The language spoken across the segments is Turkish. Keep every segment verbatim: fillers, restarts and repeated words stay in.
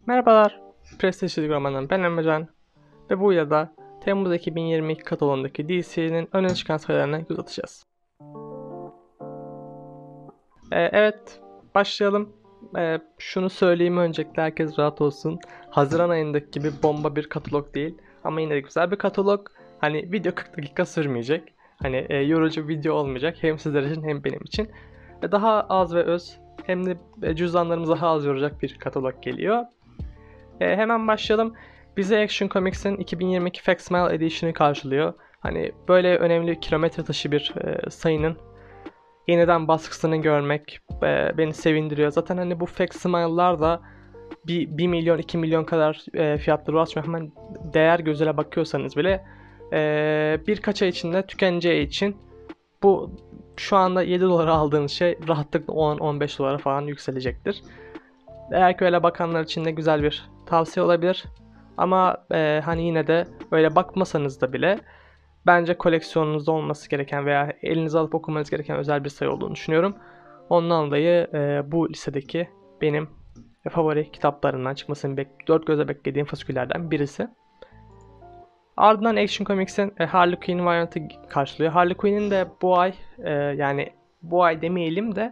Merhabalar, Prestige çizgi romanından ben Emrecan ve bu videoda Temmuz iki bin yirmi iki kataloğundaki D C'nin öne çıkan sayılarına göz atacağız. Ee, evet, başlayalım. Ee, şunu söyleyeyim öncelikle herkes rahat olsun. Haziran ayındaki gibi bomba bir katalog değil ama yine de güzel bir katalog. Hani video kırk dakika sürmeyecek. Hani e, yorucu bir video olmayacak hem sizler için hem benim için. Ve daha az ve öz hem de cüzdanlarımızı daha az yoracak bir katalog geliyor. E, hemen başlayalım. Bize Action Comics'in iki bin yirmi iki Facsimile Edition'ı karşılıyor. Hani böyle önemli kilometre taşı bir e, sayının yeniden baskısını görmek e, beni sevindiriyor. Zaten hani bu Facsimile'lar da bir, bir milyon iki milyon kadar e, fiyatları ulaşmıyor. Hemen değer gözüyle bakıyorsanız bile e, birkaç ay içinde tükeneceği için bu şu anda yedi dolara aldığınız şey rahatlıkla on on beş dolara falan yükselecektir. Eğer ki öyle bakanlar için de güzel bir tavsiye olabilir. Ama e, hani yine de öyle bakmasanız da bile bence koleksiyonunuzda olması gereken veya elinize alıp okumanız gereken özel bir sayı olduğunu düşünüyorum. Ondan dolayı e, bu listedeki benim favori kitaplarından çıkmasını bek dört gözle beklediğim fasiküllerden birisi. Ardından Action Comics'in e, Harley Quinn variantı karşılıyor. Harley Quinn'in de bu ay e, yani bu ay demeyelim de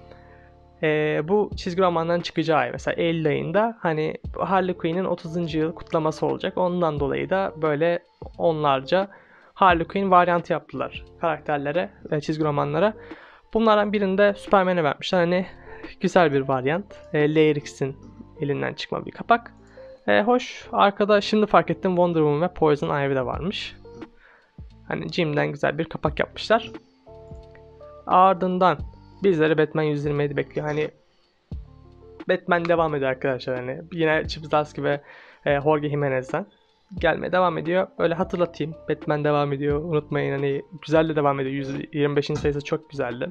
Ee, bu çizgi romandan çıkacağı ay mesela Eylül ayında hani Harley Quinn'in otuzuncu yıl kutlaması olacak. Ondan dolayı da böyle onlarca Harley Quinn varyantı yaptılar karakterlere ve çizgi romanlara. Bunlardan birinde Superman'e vermişler. Hani güzel bir varyant. E, Layrix'in elinden çıkma bir kapak. E, hoş. Arkada şimdi fark ettim Wonder Woman ve Poison Ivy de varmış. Hani Jim'den güzel bir kapak yapmışlar. Ardından bizleri Batman yüz yirmi yedi bekliyor. Hani Batman devam ediyor arkadaşlar. Hani yine Chip Zdarsky ve e, Jorge Jimenez'den gelmeye devam ediyor. Öyle hatırlatayım. Batman devam ediyor. Unutmayın hani güzel de devam ediyor. yüz yirmi beşinci sayısı çok güzeldi.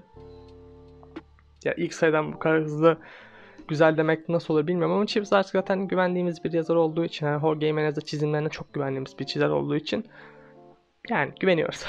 Ya ilk sayıdan bu kadar hızlı güzel demek nasıl olur bilmiyorum ama Chip Zdarsky zaten güvendiğimiz bir yazar olduğu için, yani Jorge Jimenez'de çizimlerine çok güvendiğimiz bir çizer olduğu için yani güveniyoruz.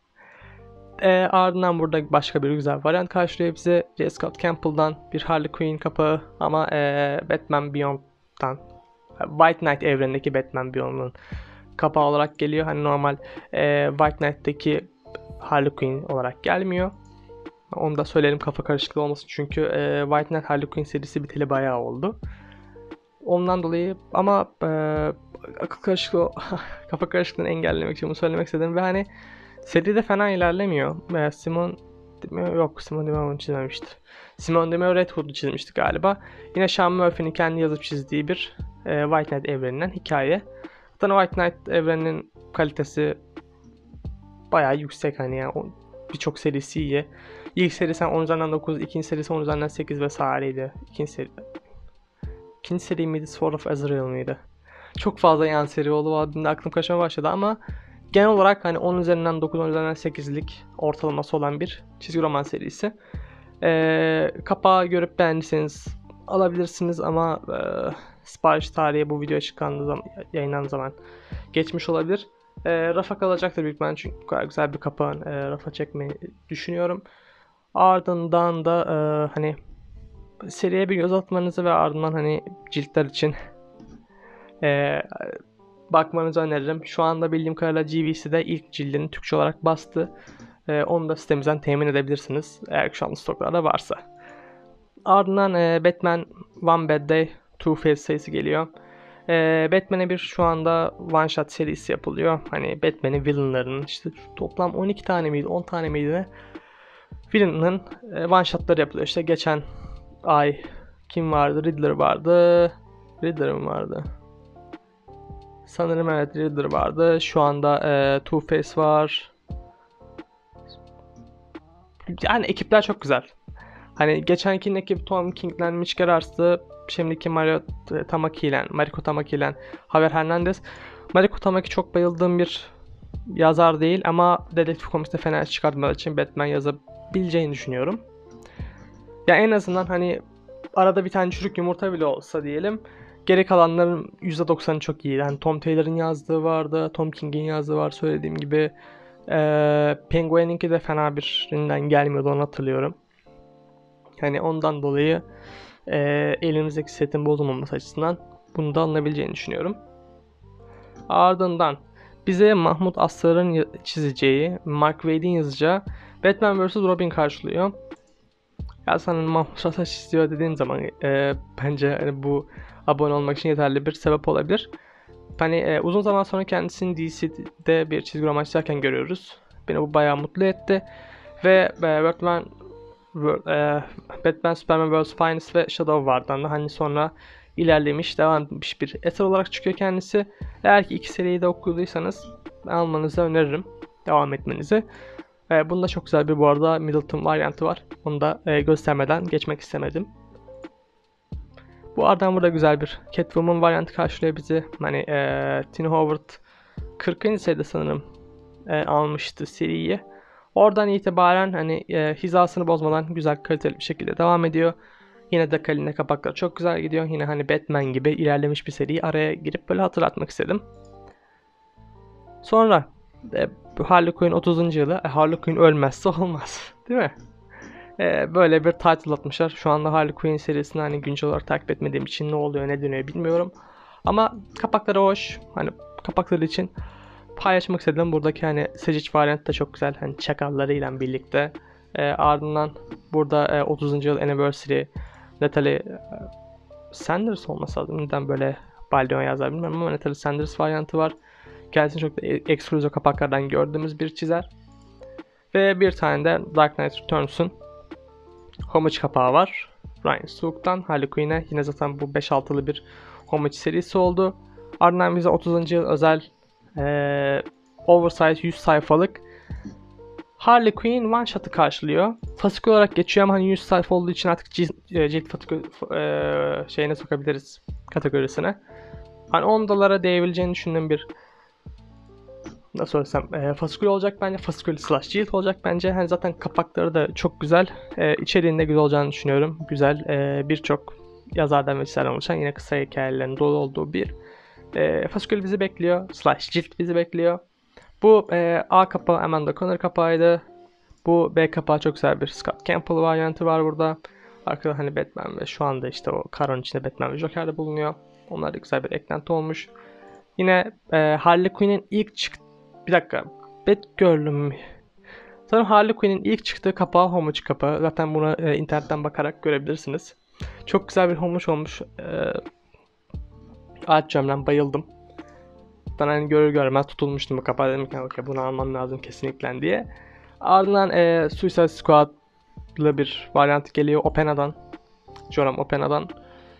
E, ardından burada başka bir güzel varyant karşılıyor bize. J. Scott Campbell'dan bir Harley Quinn kapağı ama e, Batman Beyond'dan White Knight evrenindeki Batman Beyond'un kapağı olarak geliyor. Hani normal e, White Knight'teki Harley Quinn olarak gelmiyor. Onu da söyleyelim kafa karışıklığı olmasın çünkü e, White Knight Harley Quinn serisi biteli bayağı oldu. Ondan dolayı ama e, akıl karışıklığı kafa karışıklığını engellemek için bunu söylemek istedim ve hani seri de fena ilerlemiyor. Veya Simon Demeo yok Simon Demeo'nu çizmemişti. Simon Demeo Red Hood'u çizmişti galiba. Yine Sean Murphy'nin kendi yazıp çizdiği bir e, White Knight evreninden hikaye. Zaten White Knight evreninin kalitesi bayağı yüksek hani yani birçok serisi iyi. İlk serisi on üzerinden dokuz, ikinci serisi on üzerinden sekiz vesaireydi. İkinci seri İkinci seri miydi? Sword of Azrael mıydı? Çok fazla yan seri oldu. Valla aklım kaçmaya başladı ama genel olarak hani on üzerinden dokuz, on üzerinden sekizlik ortalaması olan bir çizgi roman serisi. Ee, kapağı görüp beğendiyseniz alabilirsiniz ama e, sipariş tarihi bu video çıkan zaman, yayınlanan zaman geçmiş olabilir. E, rafa kalacaktır büyük ihtimalle çünkü bu kadar güzel bir kapağın e, rafa çekmeyi düşünüyorum. Ardından da e, hani seriye bir göz atmanızı ve ardından hani ciltler için e, bakmanızı öneririm. Şu anda bildiğim kadarıyla G V C'de ilk cildini Türkçe olarak bastı. E, onu da sitemizden temin edebilirsiniz. Eğer şu anda stoklarda varsa. Ardından e, Batman One Bad Day Two Face sayısı geliyor. E, Batman'e bir şu anda one shot serisi yapılıyor. Hani Batman'in villainlarının işte toplam on iki tane miydi on tane miydi ne? Villain'ın e, one shotları yapılıyor. İşte geçen ay kim vardı? Riddler vardı. Riddler mi vardı? Sanırım evet Riddler vardı. Şu anda e, Two Face var. Yani ekipler çok güzel. Hani geçenkinin ekip Tom King'den Mitch Gerars'tı. Şimdiki Mario Tamaki ile Mariko Tamaki ile Javier Hernandez. Mariko Tamaki çok bayıldığım bir yazar değil ama Dedektif Comics'te fena çıkartmadığı için Batman yazabileceğini düşünüyorum. Ya en azından hani arada bir tane çürük yumurta bile olsa diyelim. Geri kalanların yüzde doksanı çok iyi. Yani Tom Taylor'ın yazdığı vardı, Tom King'in yazdığı var söylediğim gibi. Ee, Penguin'inki de fena birinden gelmiyordu onu hatırlıyorum. Hani ondan dolayı e, elimizdeki setin bozulmaması açısından Bunu da alınabileceğini düşünüyorum. Ardından bize Mahmut Asrar'ın çizeceği, Mark Waid'in yazacağı Batman versus. Robin karşılıyor. Ya sana Mahmut Asrar çiziyor dediğim zaman e, bence hani bu abone olmak için yeterli bir sebep olabilir. Hani e, uzun zaman sonra kendisini D C'de bir çizgi roman çizerken görüyoruz. Beni bu bayağı mutlu etti. Ve e, Batman e, Batman Superman versus. Finest ve Shadow vardı. Hani sonra ilerlemiş, devam etmiş bir eser olarak çıkıyor kendisi. Eğer ki iki seriyi de okuduysanız almanızı öneririm. Devam etmenizi. E, bunda çok güzel bir bu arada Middleton varyantı var. Onu da e, göstermeden geçmek istemedim. Bu aradan burada güzel bir Catwoman varyantı karşılıyor bizi. Hani e, Tina Howard kırkıncı seride sanırım e, almıştı seriyi. Oradan itibaren hani e, hizasını bozmadan güzel, kaliteli bir şekilde devam ediyor. Yine de kaline kapaklar çok güzel gidiyor. Yine hani Batman gibi ilerlemiş bir seriyi araya girip böyle hatırlatmak istedim. Sonra e, Harley Quinn otuzuncu yılı. E, Harley Quinn ölmezse olmaz. Değil mi? E, böyle bir title atmışlar. Şu anda Harley Quinn serisini hani güncel olarak takip etmediğim için ne oluyor ne dönüyor bilmiyorum. Ama kapakları hoş. Hani kapakları için paylaşmak istedim. Buradaki hani Sejic variant da çok güzel. Hani çakallarıyla birlikte. E, ardından burada e, otuzuncu yıl anniversary Natalie e, Sanders olması lazım. Neden böyle Baldeon yazar bilmiyorum ama Natalie Sanders varyantı var. Kendisini çok da ekskluziv kapaklardan gördüğümüz bir çizer. Ve bir tane de Dark Knight Returns'un Homage kapağı var. Ryan Sook'tan Harley Quinn'e. Yine zaten bu beş altılı bir Homage serisi oldu. Ardından bize otuzuncu yıl özel ee, oversize yüz sayfalık Harley Quinn one shot'ı karşılıyor. Fasikül olarak geçiyor ama hani yüz sayfa olduğu için artık cilt, cilt fasikül e, şeyine sokabiliriz kategorisine. Hani on dolara değebileceğini düşündüğüm bir nasıl söylesem e, fasikül olacak bence. Fasikül slash cilt olacak bence. Hani zaten kapakları da çok güzel. E, içeriğinde güzel olacağını düşünüyorum. Güzel. E, birçok yazardan ve çizerden oluşan yine kısa hikayelerin dolu olduğu bir e, fasikül bizi bekliyor. Slash cilt bizi bekliyor. Bu e, A kapağı Amanda Conner kapağıydı. Bu B kapağı çok güzel bir Scott Campbell varyantı var burada. Arkada hani Batman ve şu anda işte o karonun içinde Batman ve Joker de bulunuyor. Onlar da güzel bir eklenti olmuş. Yine e, Harley Quinn'in ilk çık bir dakika Batgirl'üm mü? Sanırım Harley Quinn'in ilk çıktığı kapağı Homage kapağı. Zaten bunu e, internetten bakarak görebilirsiniz. Çok güzel bir Homage olmuş. E, Art Jam'den bayıldım. Ben hani görür görmez tutulmuştum bu kapağı. Dedim ki okay, bunu almam lazım kesinlikle diye. Ardından e, Suicide Squad'lı bir varyant geliyor Opena'dan. Joram Opena'dan.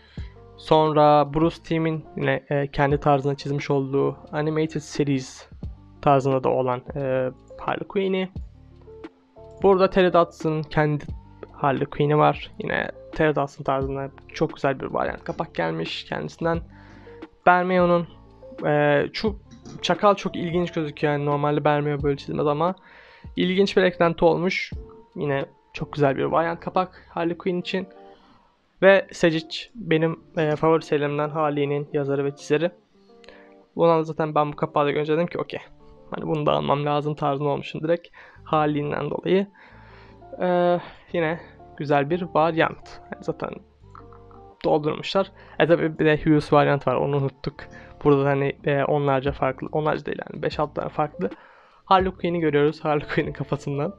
Sonra Bruce Timm'in yine e, kendi tarzına çizmiş olduğu Animated Series tarzında da olan e, Harley Quinn'i. Burada Terry Dodson kendi Harley Quinn'i var. Yine Terry Dodson tarzında çok güzel bir varyant kapak gelmiş kendisinden. Bermeo'nun e, çok çakal çok ilginç gözüküyor. Yani normalde Bermeo böyle çizmez ama ilginç bir eklenti olmuş. Yine çok güzel bir varyant kapak Harley Quinn için. Ve Sejic benim e, favori serilerimden Harley'nin yazarı ve çizeri. Bundan zaten ben bu kapağı da görünce dedim ki okey. Hani bunu da almam lazım tarzında olmuşum direkt. Harley'nden dolayı. Ee, yine güzel bir varyant. Yani zaten doldurmuşlar. E tabi bir de Hughes varyant var, onu unuttuk. Burada hani e, onlarca farklı, onlarca değil yani beş altı tane farklı Harley Quinn'i görüyoruz Harley Quinn'in kafasından.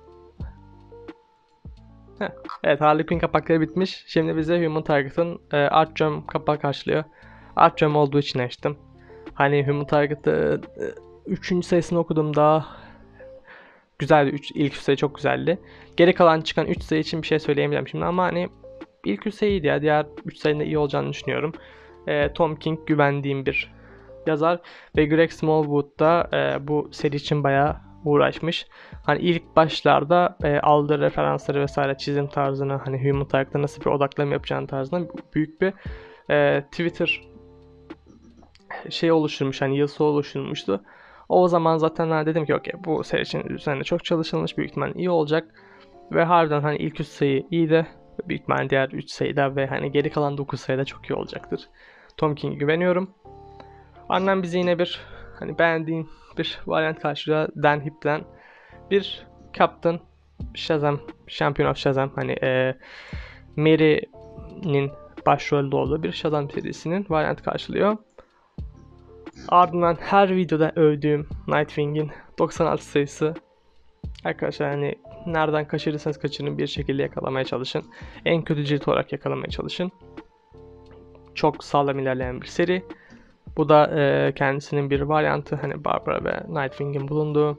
Heh. Evet, Harley Quinn kapakları bitmiş. Şimdi bize Human Target'ın e, Artgerm kapağı karşılıyor. Artgerm olduğu için açtım. Hani Human Target'ı üçüncü sayısını okudum daha güzeldi. Üç, ilk üç sayı çok güzeldi. Geri kalan çıkan üç sayı için bir şey söyleyemeyeceğim şimdi ama hani ilk üç sayı iyiydi ya. Diğer üç sayının da iyi olacağını düşünüyorum. E, Tom King güvendiğim bir yazar ve Greg Smallwood da e, bu seri için bayağı uğraşmış. Hani ilk başlarda e, aldığı referansları vesaire çizim tarzını hani Human Target'ta nasıl bir odaklama yapacağını tarzına büyük bir e, Twitter şey oluşturmuş, hani yazısı oluşturmuştu. O zaman zaten hani dedim ki okey, bu seri için üzerinde çok çalışılmış, büyük ihtimalle iyi olacak. Ve harbiden hani ilk üç sayı iyiydi. Büyük ihtimalle diğer üç sayıda ve hani geri kalan dokuz sayıda çok iyi olacaktır. Tom King'e güveniyorum. Annem bize yine bir hani beğendiğim bir varyant karşılıyor. Dan Hipp'ten bir Captain Shazam, Champion of Shazam, hani e, Mary'nin başrolde olduğu bir Shazam serisinin varyantı karşılıyor. Ardından her videoda övdüğüm Nightwing'in doksan altı sayısı. Arkadaşlar hani nereden kaçırırsanız kaçırın bir şekilde yakalamaya çalışın. En kötü cilt olarak yakalamaya çalışın. Çok sağlam ilerleyen bir seri. Bu da e, kendisinin bir varyantı. Hani Barbara ve Nightwing'in bulunduğu.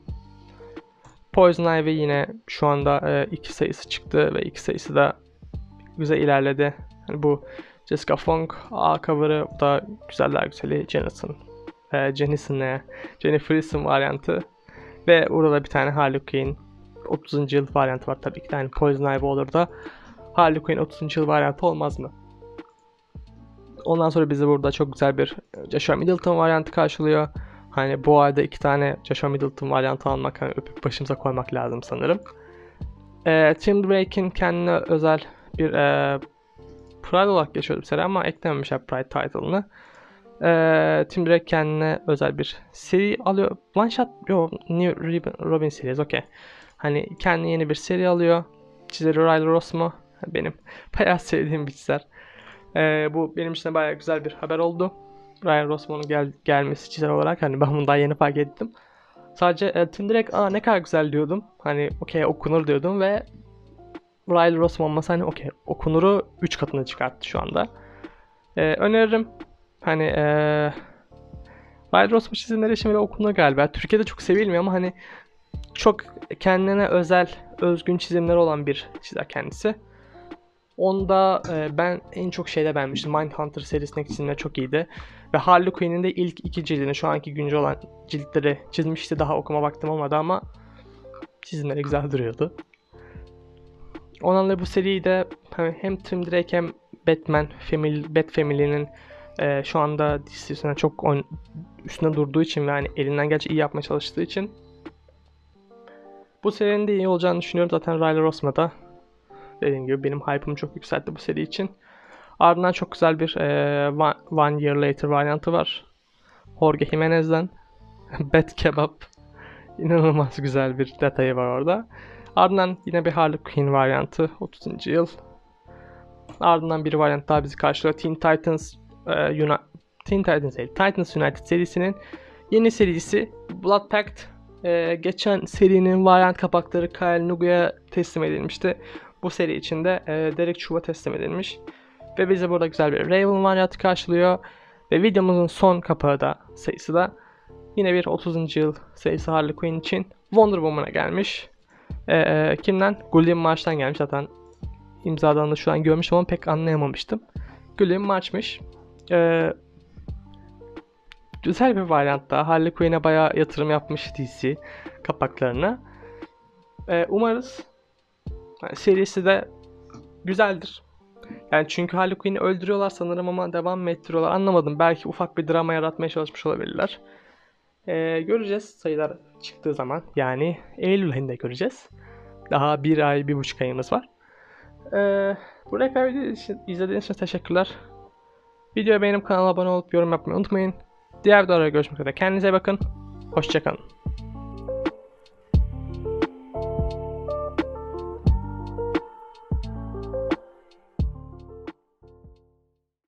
Poison Ivy yine şu anda e, iki sayısı çıktı ve iki sayısı da güzel ilerledi. Yani bu Jessica Fong A cover'ı, bu da güzeller güzeli Jennison. E, Jennison'le Jennifer Aniston varyantı. Ve burada da bir tane Harley Quinn otuzuncu yıl varyantı var tabii ki. Yani Poison Ivy olur da Harley Quinn otuzuncu yıl varyantı olmaz mı? Ondan sonra bizi burada çok güzel bir Joshua Middleton varyantı karşılıyor. Hani bu ayda iki tane Joshua Middleton varyantı almak, hani öpüp başımıza koymak lazım sanırım. E, Tim Drake'in kendine özel bir e, Pride olarak geçiyordu bir seri ama eklememişler Pride title'ını. E, Tim Drake kendine özel bir seri alıyor. One shot, yo, New Robin series, okey. Hani kendine yeni bir seri alıyor. Çizeri Riley Rossmo. Benim bayağı sevdiğim bir çizer. Ee, bu benim için de bayağı güzel bir haber oldu. Ryan Rossmo'nun gel gelmesi çizer olarak, hani ben bunu daha yeni fark ettim. Sadece e, Tim Drake, aa ne kadar güzel diyordum. Hani okey okunur diyordum ve Ryan Rossmo olmasa hani okey okunuru üç katını çıkarttı şu anda. Ee, öneririm. Hani e, Ryan Rossmo çizimleri şimdi okunur galiba. Türkiye'de çok sevilmiyor ama hani çok kendine özel, özgün çizimleri olan bir çizer kendisi. Onda e, ben en çok şeyde beğenmiştim. Mindhunter serisindeki çizimler çok iyiydi. Ve Harley Quinn'in de ilk iki cildini, şu anki güncel olan ciltleri çizmişti. Daha okuma vaktim olmadı ama çizimleri güzel duruyordu. Ondan dolayı bu seriyi de hem Tim Drake hem Batman Family, Bat Family'nin e, şu anda dizisine çok on, üstüne durduğu için ve hani elinden gerçi iyi yapmaya çalıştığı için bu serinin de iyi olacağını düşünüyorum. Zaten Riley Rossmo da dediğim gibi benim hype'ımı çok yükseltti bu seri için. Ardından çok güzel bir e, one, one Year Later varyantı var. Jorge Jimenez'den. Bat Kebab. İnanılmaz güzel bir detayı var orada. Ardından yine bir Harley Quinn varyantı. otuzuncu yıl. Ardından bir varyant daha bizi karşılıyor. Teen Titans e, Uni- Teen Titans değil, Titans United serisinin yeni serisi Blood Pact. E, geçen serinin varyant kapakları Kyle Nugu'ya teslim edilmişti. Bu seri içinde e, Derek Chuba teslim edilmiş. Ve bize burada güzel bir Raven varyantı karşılıyor. Ve videomuzun son kapağı da, sayısı da yine bir otuzuncu yıl sayısı Harley Quinn için Wonder Woman'a gelmiş. E, e, kimden? Gulliam March'tan gelmiş. Zaten imzadan da şu an görmüştüm ama pek anlayamamıştım. Gulliam March'mış. E, güzel bir varyant da. Harley Quinn'e bayağı yatırım yapmış D C kapaklarına. E, umarız yani serisi de güzeldir. Yani çünkü Harley Quinn'i öldürüyorlar sanırım ama devam mı ettiriyorlar anlamadım. Belki ufak bir drama yaratmaya çalışmış olabilirler. Ee, göreceğiz sayılar çıktığı zaman. Yani Eylül ayında göreceğiz. Daha bir ay, bir buçuk ayımız var. Ee, buraya kadar izlediğiniz için teşekkürler. Videoyu beğenip kanala abone olup yorum yapmayı unutmayın. Diğer videolarda görüşmek üzere. Kendinize bakın. Hoşçakalın.